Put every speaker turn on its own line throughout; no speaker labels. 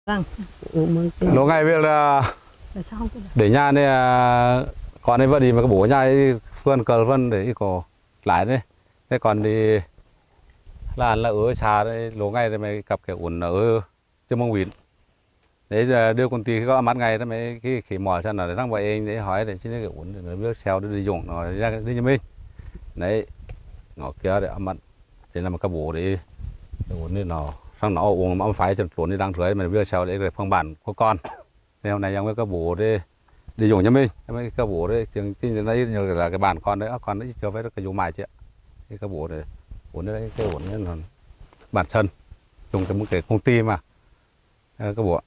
Vâng.
Lúc ngày việc là để nhà này còn đây vẫn đi mà cái bố nhà vườn cờ vân để có lại đấy. Thế còn đi là ở xa đấy lố ngày thì mày cặp cái ổn ở chưa mong vịn. Đấy giờ đưa con tì có mắt ngày đó mấy cái khỉ mỏi xem là để thằng vậy anh để hỏi để xin cái ổn để biết xeo để đi dùng nó ra đi cho mình. Đấy ngõ kia để ăn mặn để làm một cái bố để ổn đi nó sang nó uống mà phải chân chuẩn đi đang rưỡi mà biết xeo để phong bản của con. Thế hôm nay em cái bố đi dùng cho mình mấy cái bố đấy trường tin đấy như là cái bản con đấy con đấy chưa phải cái dùng mài chị ạ. Cái bố đấy ổn đấy cái ổn đấy là bản sân dùng cái một cái công ty mà cái bố.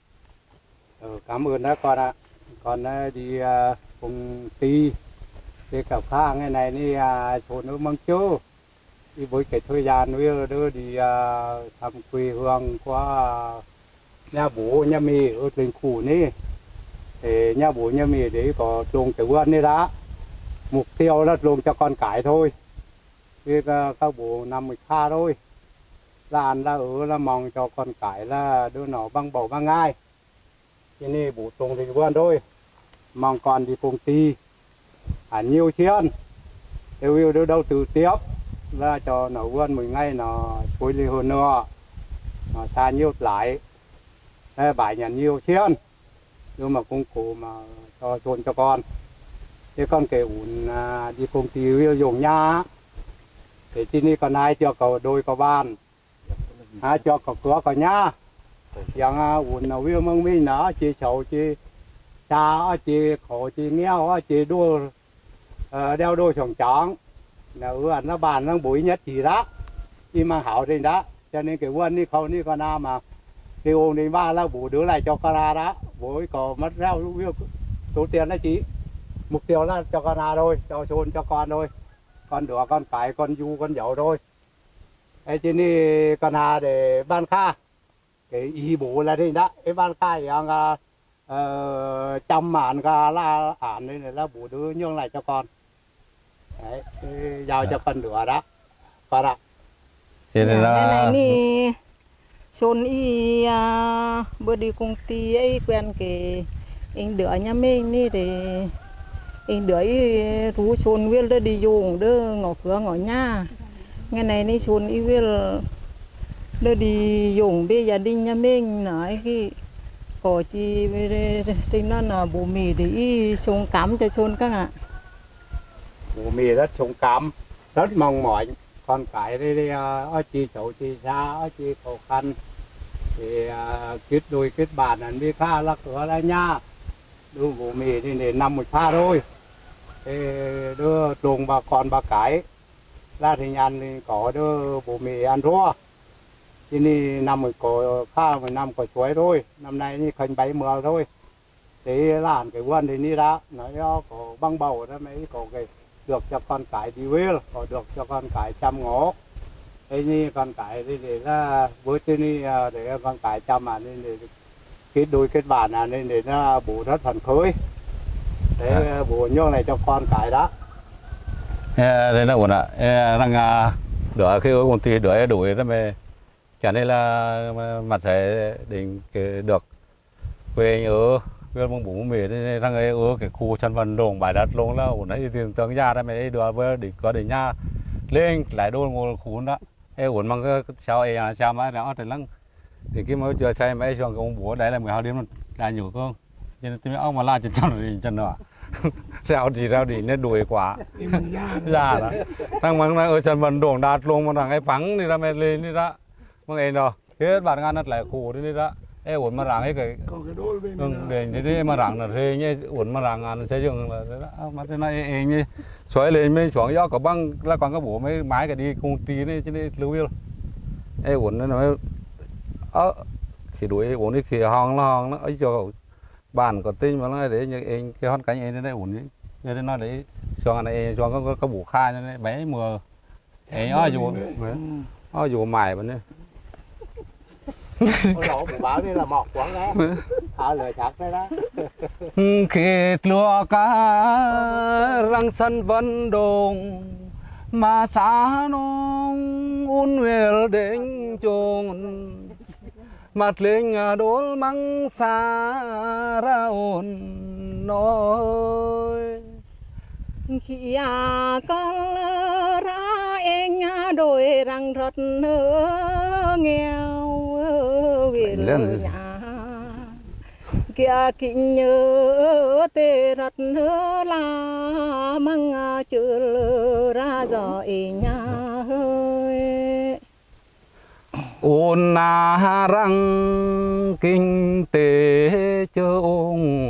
Cảm ơn đã con ạ. Con đi công ty đi cà phê ngày này đi chỗ nước Măng Châu đi với cái thời gian nữa đưa đi thăm quê hương của nhà bố nhà mẹ ở trên khu này. Thì nhà bố nhà mẹ đấy có trồng cái vườn này đã. Mục tiêu là trồng cho con cái thôi. Thì các bố nằm ở xa thôi. Là ăn là ở là mong cho con cái là đưa nó bằng bầu bằng ai. Cho nên bố trồng thì vườn thôi. Mong con đi công ty nhiều chuyện. Đều đưa đầu tư tiếp là cho nó vườn mỗi ngày nó phối lý hơn nữa. Nó xa nhiều lại. Bài nhận nhiều chuyện. Nhưng mà cũng cố mà cho chôn cho con. Thế con kể ủn đi công ty dùng nhà. Thế chứ này còn ai cho cầu đôi cầu bàn. Ai cho cầu cửa cầu nhà. Chẳng ủn nào viên mong mình nó chỉ chầu chỉ cha chỉ khổ chỉ nghèo chỉ đua đeo đôi sòng trắng. Nào nó bàn nó bụi nhất chỉ đó. Chỉ mang hảo trên đó. Cho nên cái vườn đi không đi con nào mà thì ông đi ba là bố đưa lại cho con đó. Bố có mất rau số tiền là chỉ mục tiêu là cho con thôi, cho chôn cho con thôi, con đứa con cái con du con dậu thôi. Thế chứ đi con để ban kha cái ý bố là đi đó cái ban kha yang trăm màn cả là án này là bố đưa nhường lại cho con. Đấy giao cho con đứa đó con ạ.
Thế nên là
chôn bữa đi công ty ấy quen cái anh đứa nhà mình đi thì anh đứa rú chôn viên đó đi dùng đó ngõ cửa ngõ nhà ngày này đi chôn viên đó đi dùng bây gia đình nhà mình nói cái có chi trên nó là bố mì thì sống cắm cho chôn các ạ.
Bố mì rất sống cắm rất mong mỏi con cái đi ở chi chỗ chi xa ở chi khó khăn thì kết đôi kết bản là đi pha là cửa là nhà đưa bố mì thì để nằm một pha thôi thì đưa trùng bà con bà cái là thì ăn thì có đưa bố mì ăn rua thì nằm một có pha một năm có chuối thôi năm nay như khánh bấy mưa thôi thì làm cái vườn thì đi ra nó có băng bầu đó mấy có cái được cho con cái đi về có được cho con cái chăm ngó. Thế như con cái để là với thế này để con cái chăm mà nên để kết đôi kết bản nên để nó bố rất phần khối. Thế bố nhường này cho con cái đó.
đây là ổn ạ. Đang đỡ khi ở công ty đỡ đuổi đó mà cả đây là mặt sẽ định được quê ở với mong bố mẹ đây đang ở cái khu chân vân đồng bài đất luôn là ổn đấy tiền tướng ra đây mày đùa với để có để nhà lên lại đôi ngồi khu đó ổn mang cái sao mà nó thì lăng thì cái mới chưa xây mấy xong ông bố đấy là 12 điểm là nhiều không cho nên ông mà la chân nữa sao thì nó đuổi quá ra đó thằng mang ở chân vân đồng đạt luôn mà thằng ấy phẳng đi ra mày lên đi ra mang ấy rồi hết bạn ngăn lại khu đi ra ổn mà rằng ấy cái để thế mà rằng là thế nhé ổn mà rằng ăn xây dựng là mà thế này như xoáy lên mới xuống gió có băng là còn các bố mấy mái cái đi công ty này cho nên lưu yêu ổn nó nói thì đuổi ổn đi khi hòn nó ấy cho bàn có tin mà nó để như anh cái hòn cánh này đây ổn đi như thế nó để xuống này xuống có bổ khai cho nên bé mùa ấy dù mài bên đây
Bộ bảo đi là mọt quảng á, lời thật đấy đó.
Khi lúa cá răng sân vân đồng mà xa nông un về đến chôn mặt lên đốn măng xa ra ồn nói
khi con ra anh đôi răng rất nghèo về nhà kia kinh nhớ tê rất là măng chưa ra rồi nhà hơi
ôn răng kinh tế chớ ông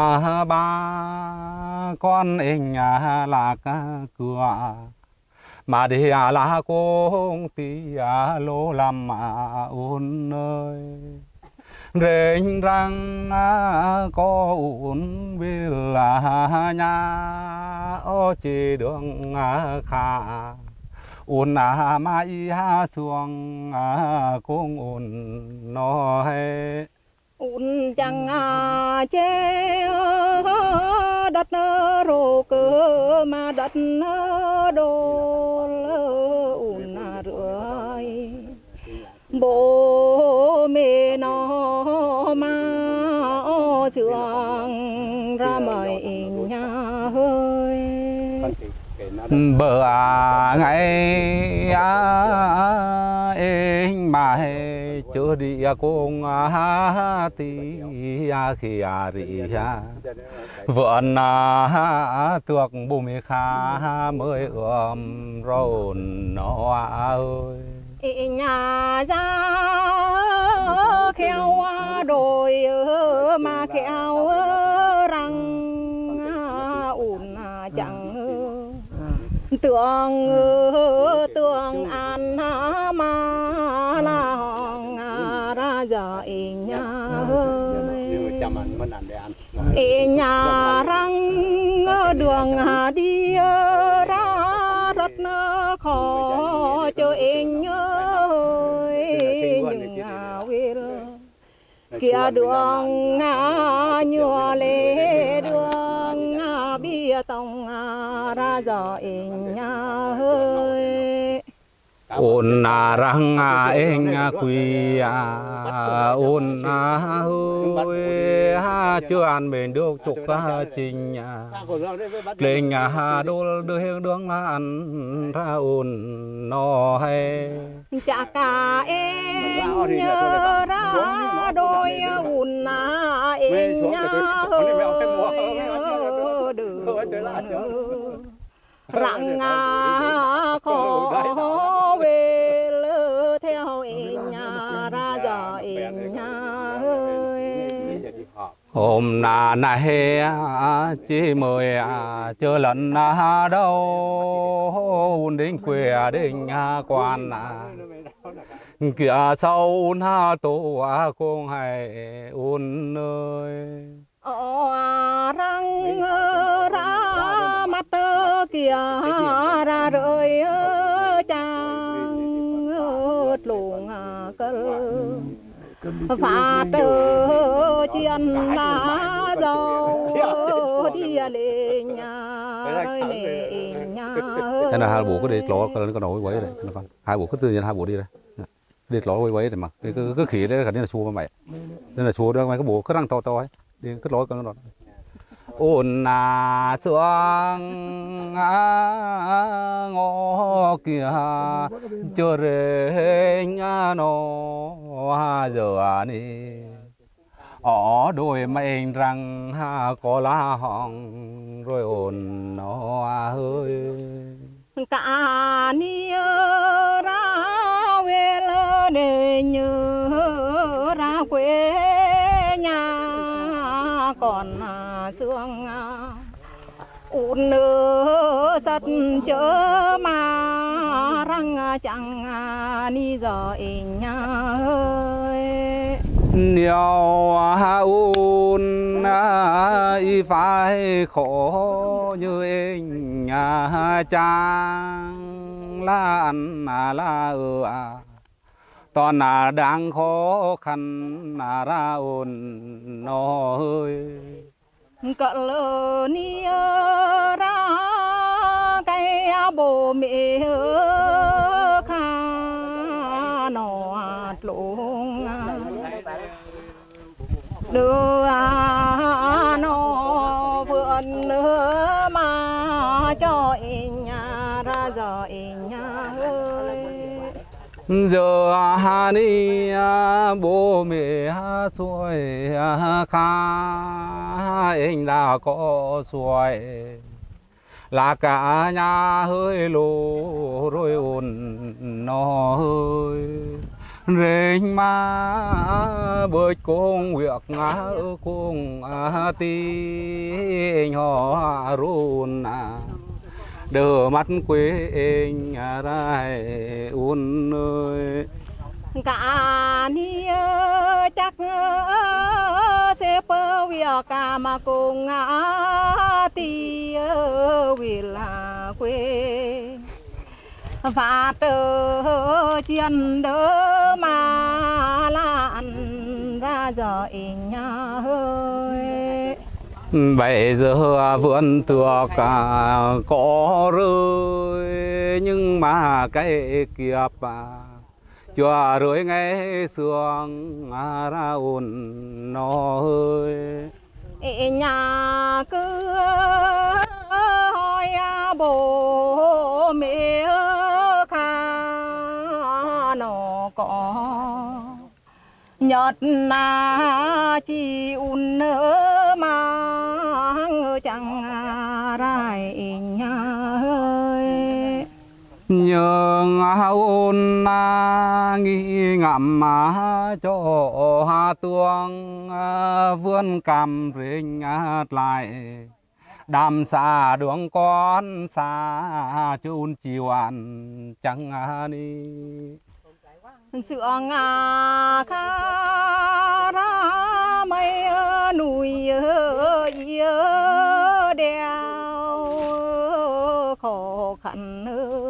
ba con anh là cửa mà đi là công ty lô làm ôn ơi rèn răng có ôn về là nhà ô chỉ đường khá ôn mai xuống cũng ôn nói
ôn chẳng chế đất rô cơ mà đất đô ôn rưỡi bố mẹ nó mà trường ra mời nhà hơi
bờ ngày anh mà chưa đi cùng tí khi rì vợn tuộc bù mê khá mới rôn nó ơi
nhà ra khéo đồi mà khéo răng ủn chẳng tưởng ăn mà là hòn ra giờ nhà hơi nhà răng đường đi ra rất khó cho anh ơi kia đường nhua lê đường bia tông ra giờ nhà hơi
ôn răng anh quy ôn hơi chưa ăn bền được chục trình lên nhà đô đưa đường ăn ra ôn nó hay
chả cả em nhớ ra đôi ôn em nhớ răng khó về lỡ theo em nhà ra giờ em nhà
hôm nay chỉ mời chưa lần đâu đến quê đến quan kia sau tổ con hay ôn ơi
răng ra mắt kia ra rơi chàng luồng cơn phá tơ chiên lá dâu đi lên nhà
thế là hai bộ cứ đi ló cái nồi quấy đấy con hai bộ cứ tự nhiên hai bộ đi đây đi ló quấy để mà cứ khỉ đấy cả nên là xua mày nên là xua đó mấy cái bộ cứ răng to to ấy đi cứ ló con nó ôn xuống ngõ kia chờ rê nó giờ này ở đôi mình rằng có lá hòn rồi ôn nó hơi
cả nia ra về lơ để nhớ ra quê nhà còn sương ôn nơ sắt chớ mà răng chẳng ni giờ nhà ơi
nhiều ôn y phải khổ như anh nhà chàng là ăn là toàn đang khó khăn ra ôn nó ơi
cỡ lơ ni ra cái bố mẹ khá nó lung đưa nó vườn nữa mà cho in nhà ra giờ in nhà ơi
giờ đi bố mẹ xuôi khá anh đã có xuôi là cả nhà hơi lô rồi ồn nó hơi rình mà bơi cùng việc cùng tí họ run đỡ mắt quê anh ra un ơi
cả ni chắc sẽ bơ việc cả mà cùng tí vì là quê và tơ chiên đỡ mà lan ra giờ nhà ơi
bây giờ vườn tược có rơi nhưng mà cái kiệp chưa rơi ngay sương ra ồn nó ơi
nhà cứ hỏi bố mẹ khá nó có nhật na chi un mang chẳng rai nhà ơi
nhường ôn nghi ngậm cho hà tuông vươn cằm rình lại đàm xa đường con xa chun chiều ăn chẳng đi
sương khá ra mây núi đeo khó khăn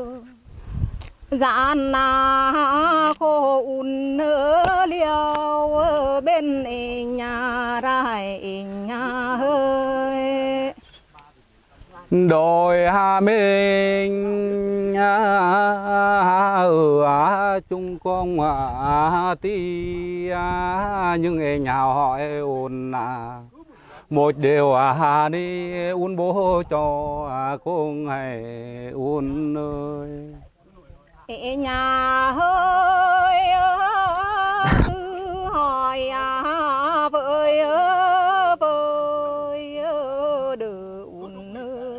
gian khô un liêu bên nhà rai nhà ơi
đôi mình ở chung con tí nhưng em nhà hỏi ôn một điều đi un bố cho con hay un ơi
nhà hơi cứ hỏi vơi vơi đỡ un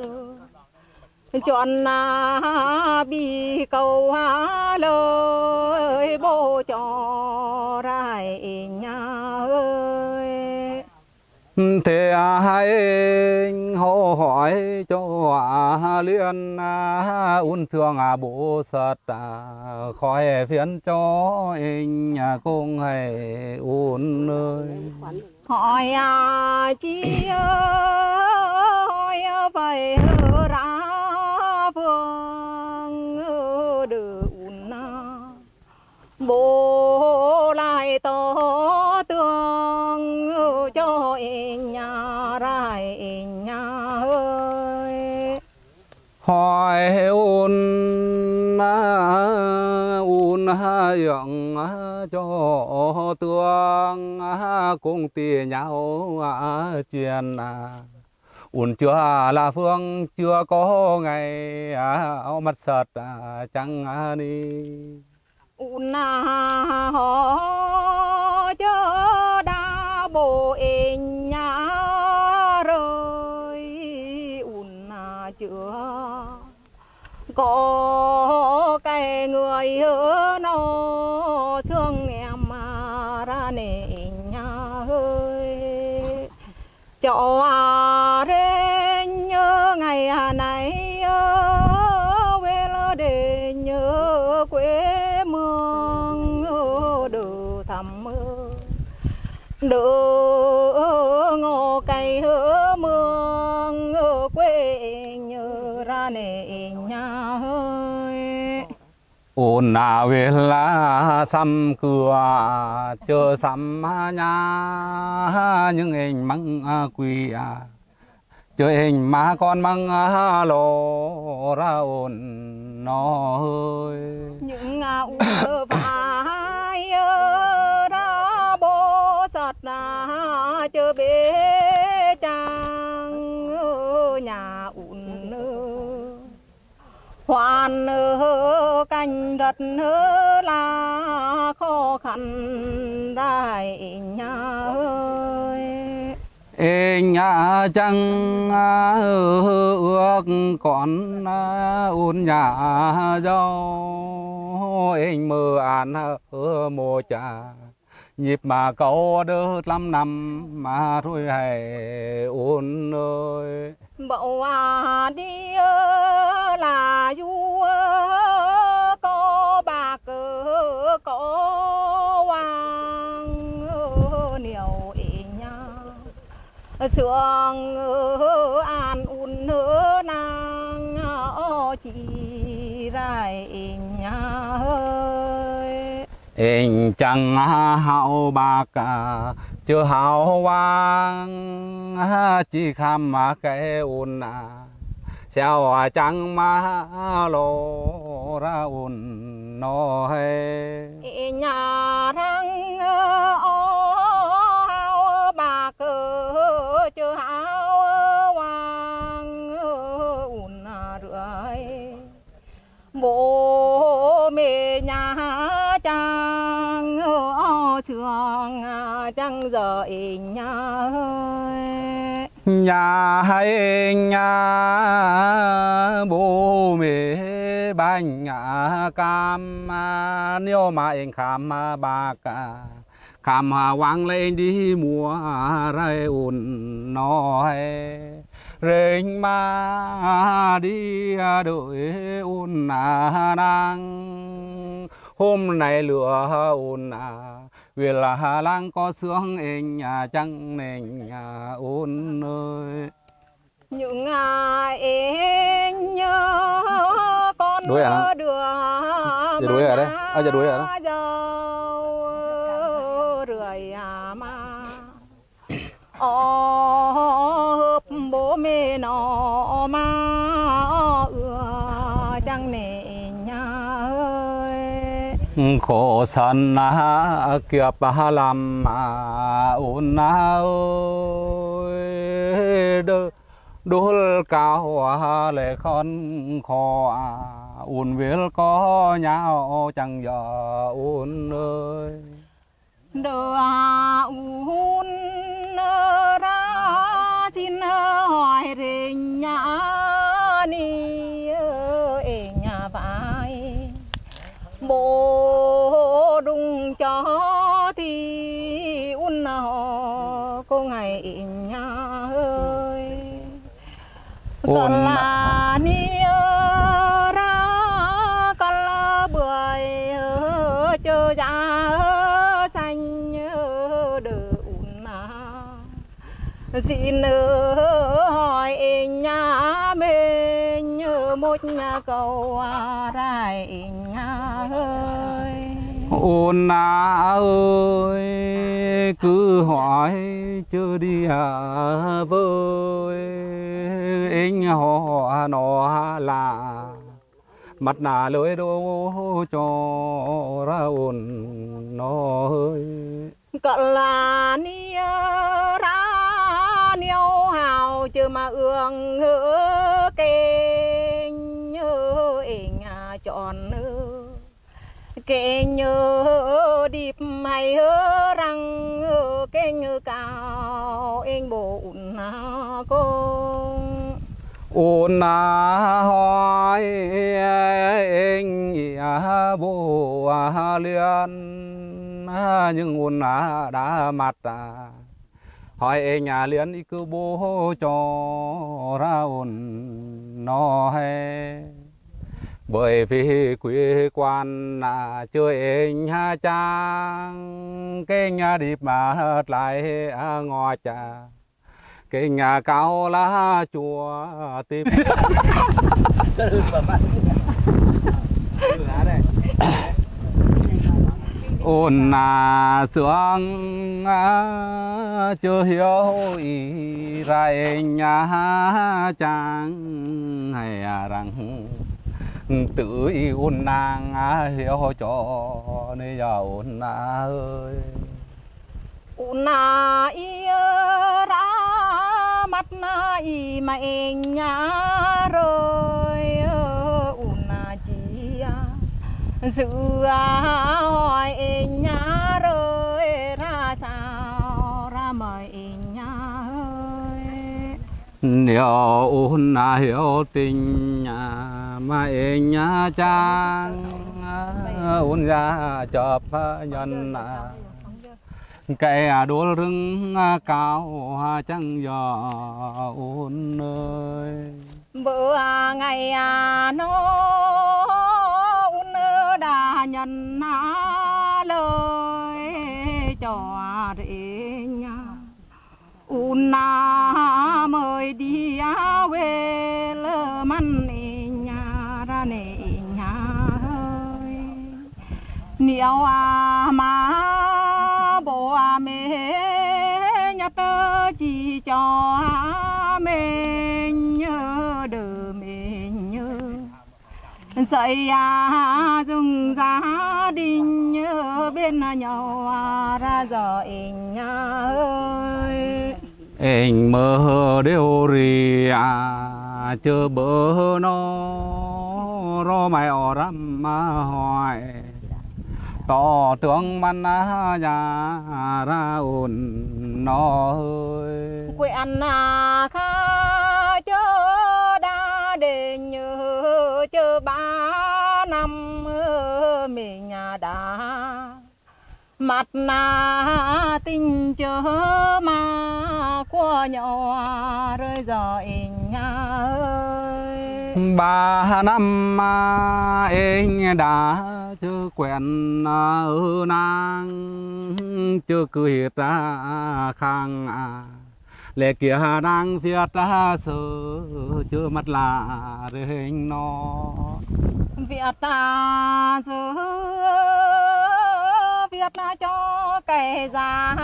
chọn bi câu lời bố cho rai nhà ơi
thế hai anh hô hỏi cho liên un thương bố sật khỏi phiền cho anh cùng hay un ơi
hỏi chi hỏi vậy ra vương được bố lại to tương cho nhà rai nhà ơi
hỏi un dưỡng cho tương cùng tì nhau chuyện un chưa là phương chưa có ngày mặt sật chẳng đi
un họ chớ đã bộ in nhà rồi un chưa có cái người nó thương em mà ra nè nhà ơi cho đến nhớ ngày này về lo để nhớ quê mương đỡ thăm đỡ ngô cây mương quê nhớ ra nè nhà ơi
ôn về là xăm cửa chờ xăm nhà nhưng anh măng quỳ chờ anh má con măng lò ra ôn nó hơi
những vai ra bố giật na chơ bê trang nhà ủn hoàn canh đất là khó khăn đại nhà ơi.
Nhà chẳng ước con ôn nhà dâu anh mơ an ở mồ cha nhịp mà câu đỡ 5 năm mà thôi hay ôn ơi.
Bậu đi là du có bạc có hoàng nhiều ý nhau sương an un nàng chỉ rai nhà ơi.
Anh chẳng hậu bạc chưa hậu vang chỉ khăm mà cái ôn sao chẳng mà lô ra ôn nói
nhà răng hao bạc chưa hao vang ôn rưỡi bố mẹ nhà chẳng trường chẳng giờ nhà ơi.
Nhà hay nhà bố mẹ bánh cam nếu mà anh khám bạc khám vang lên đi mua rai ôn nói rình mà đi đợi ôn nàng hôm nay lửa ôn vì là lang có sướng anh chẳng nên ôn ơi.
Những em nhớ con
đuối à
đưa
giờ đuối ở đây giờ đuối ở đây
rưỡi mà hộp bố mẹ nó mà chẳng nề nhà ơi.
Khổ sân kiếp làm ôn ơi đôi cao lệ con khó ôn viết có nhau chẳng giờ ôn ơi.
Đưa ôn ra xin hỏi về nhà ni nhà vai bố đùng cho thì ôn họ cô ngày nhà ơi. Còn là ni ra con là bưởi chờ giá xanh đỡ ôn xin hỏi nhà mình một nhà cầu đại nhà ơi.
Ôn ơi cứ hỏi chưa đi với anh họ nó là mặt nạ lưới đô cho ra ôn nó ơi.
Cận là ni ra niêu hào chưa mà ương kê nhớ nhà chọn kê nhớ điệp hay răng kê nhớ cao anh bộ con
ôn hỏi anh bố liên nhưng ôn đã mặt hỏi anh nhà liên cứ bố cho ra ôn nó hay bởi vì quê quan chơi anh trang cái nhà điệp mà lại ngọt trà cái nhà cao lá chùa tìm ôn sướng chưa hiểu ý ra nhà trang hay rằng tự ôn nàng hiểu cho nên giờ ôn ơi.
una i ra mắt na i mà em nhá rồi una chi sự hỏi em nhá rồi ra sao ra mời em nhá ơi
nếu un hiểu tình mà em nhá chang un ra chợp nhân cái đố rừng cao chẳng gió un ơi
bữa ngày nó un đã nhận lời cho rể nhà un mời đi về lơ măn nhà ra nè nhà ơi nếu mà bộ mẹ nhặt chỉ cho mình nhớ đời mình nhớ dậy dừng gia đình nhớ bên nhau ra giờ anh ơi
anh mơ đều rì chưa bơ nó ro mày ở rắm mà hỏi tỏ tướng man nhà ra ồn nó ơi
quê ăn khá chớ đã để nhớ chớ 3 năm mình đã mặt tình chớ mà qua nhau rồi giờ anh ơi
3 năm anh đã chưa quen ở nàng chưa cười ra khang lệ kia đang viết ra sơ chưa mắt là hình nó
Việt giờ Việt cho cái gia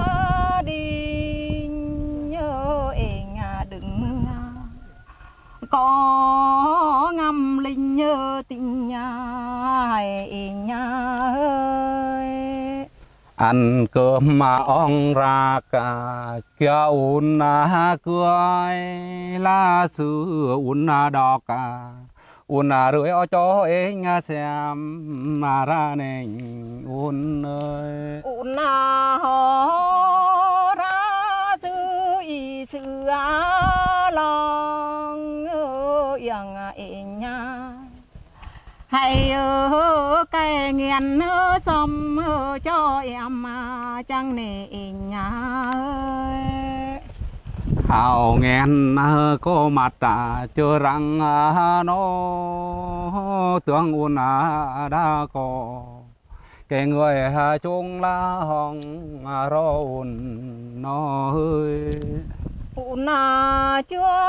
đình nhớ anh đừng có ngâm linh nhớ tình nhà hay nhà ơi
ăn cơm mà ông ra cả kia un cười lá sư un đỏ cả un rưỡi cho anh xem mà ra nên un ơi
un ho ra sư y sư lòng yang anh nhà hãy cái nghiền xong cho em chẳng nề nhà ơi
hào nghẹn có mặt chưa răng nó tướng un đã có cái người chung lá hồng rôn nó ơi
un chưa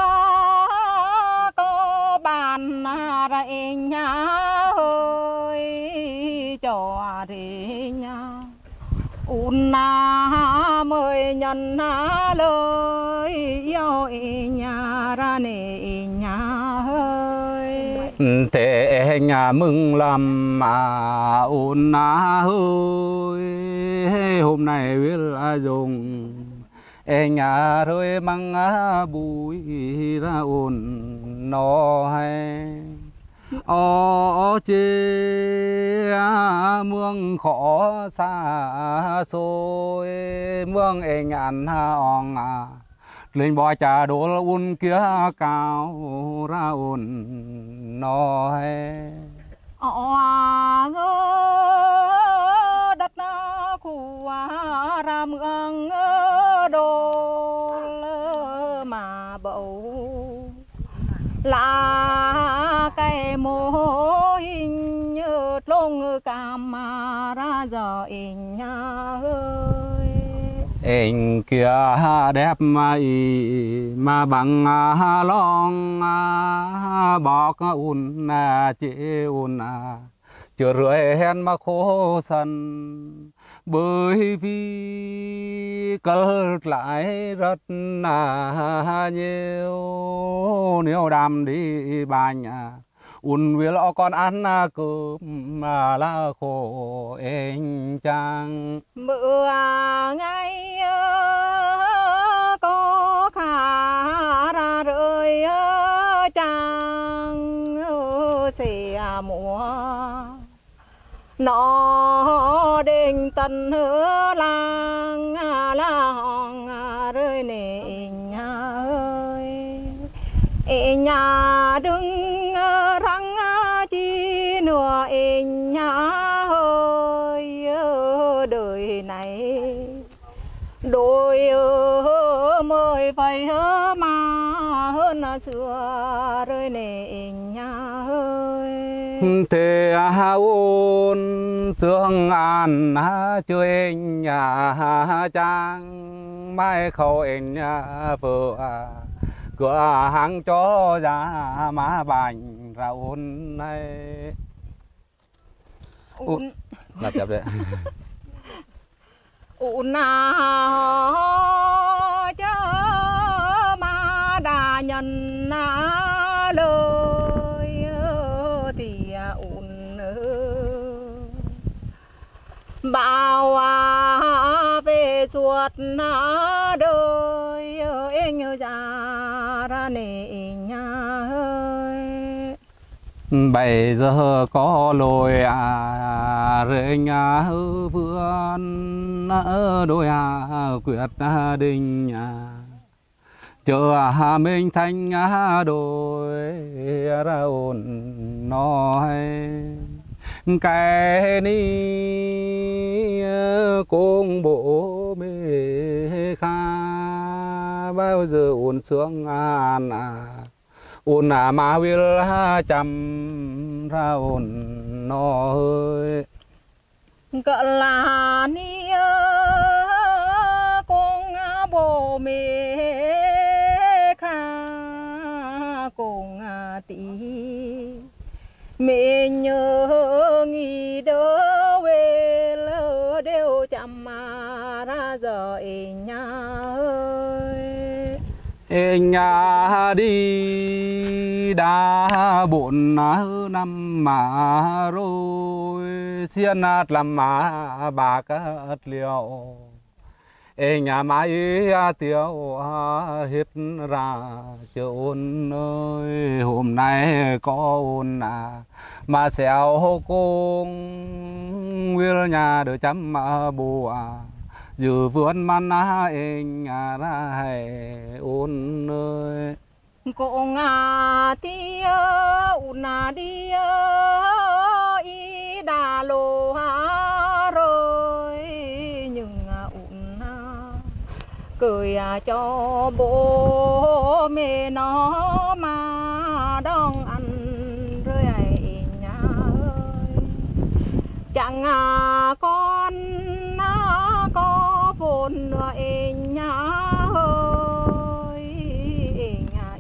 có bàn ra nhà ơi cho đi nhà un mời nhận lời yêu nhà ra nề nhà ơi
thế nhà mừng làm mà un ơi hôm nay biết là dùng em nhà rồi mang bụi ra ồn nó hay ô chê mương khó xa xôi mương em ăn ong lên bò trà đổ un kia cao ra ồn nó hay
đất khu ra mương đô mà bầu là cái mô hình như lông cam mà ra giờ anh nhà ơi
anh kia đẹp mà bằng long bọc un chế un chưa rưỡi hen mà khô sần bởi vì cất lại rất nhiều nếu đam đi bà nhà un will o con ăn cơm mà là khổ anh chàng
mưa ngày có khả ra rơi chàng xì mùa nó đình tân hứa lang la hòn rơi nè nhà ơi nhà đứng răng chi nửa nhà ơi đời này đôi mới phải mà hơn xưa rơi nè nhà ơi
thế ôn sương an chơi nhà trang mai khâu anh vợ cửa hàng cho ra má bánh ra ôn này là chậm đấy
na chớ ma đà nhân na lời thì bao về suốt đời anh nhớ ra ra nề nhà ơi
bây giờ có lối rơi nhà vườn đôi quyết định chờ mình thành đôi ra ổn nói cái ni cùng bố mẹ kha bao giờ ổn sướng an ổn mà will chăm ra ổn nó ơi
cỡ là ni cùng bố mẹ kha cùng tí mẹ nhớ nghĩ đỡ về lỡ đều chăm mà ra giờ nhà ơi
nhà đi đã 4 năm mà rồi xiên làm mà bạc liều nhà máy tiêu hết ra chưa ôn ơi hôm nay có ôn mà xéo cung will nhà đỡ chăm bùa dự vườn man anh ra hay ôn ơi
cô tia đi y đà lô rồi nhưng cười cho bố mẹ nó mà đong ăn rồi nhà ơi chẳng con có vốn nữa nhà ơi nhà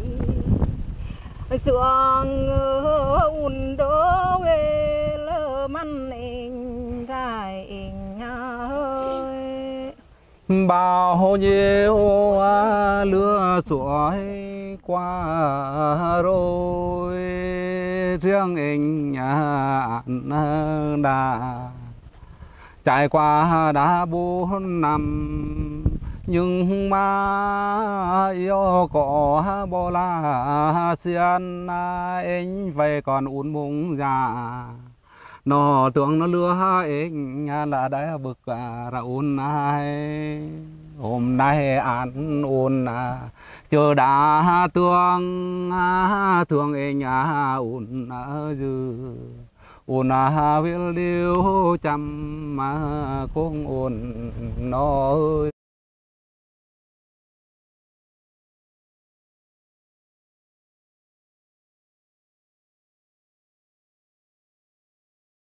ý sương un đỡ về lỡ măn anh gai nhà ơi
bao nhiêu lứa suối qua rồi riêng anh đã trải qua đã 4 năm nhưng mà yêu có bỏ la xiên anh về còn uốn mùng già nó tưởng nó lừa anh là đã bực ra ôn ai hôm nay ăn ôn chờ đã thương thương anh ôn dư ôn will điêu chăm mà cũng ôn nó ơi